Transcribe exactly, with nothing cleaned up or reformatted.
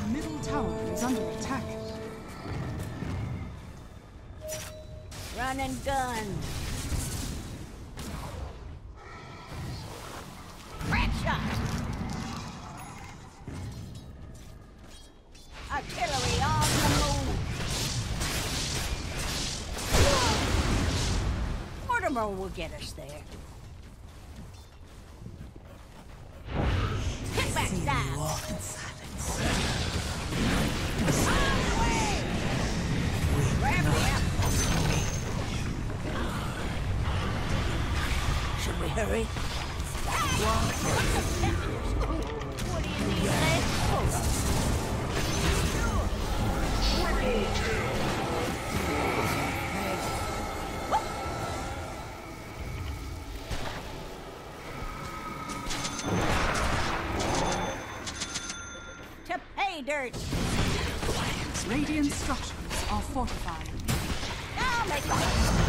middle tower is under attack. Run and gun. Crack shot. Artillery on the move. Mortimer will get us there. Hit back down. Walk in silence. On the way. Grab the apple. Should we hurry? What do you need, lad? To pay dirt. Radiant structures are fortified. I'll make it.